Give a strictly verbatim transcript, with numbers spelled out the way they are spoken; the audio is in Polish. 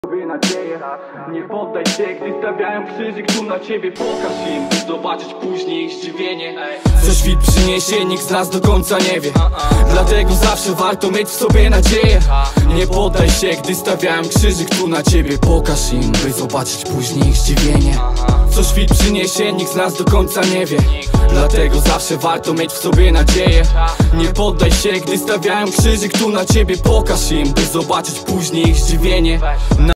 nadzieję. Nie poddaj się, gdy stawiają krzyżyk tu na ciebie. Pokaż im, by zobaczyć później ich zdziwienie. Co świt przyniesie, nikt z nas do końca nie wie. Dlatego zawsze warto mieć w sobie nadzieję. Nie poddaj się, gdy stawiają krzyżyk tu na ciebie. Pokaż im, by zobaczyć później ich zdziwienie. Co świt przyniesie, nikt z nas do końca nie wie. Dlatego zawsze warto mieć w sobie nadzieję. Nie poddaj się, gdy stawiają krzyżyk tu na ciebie. Pokaż im, by zobaczyć później ich zdziwienie.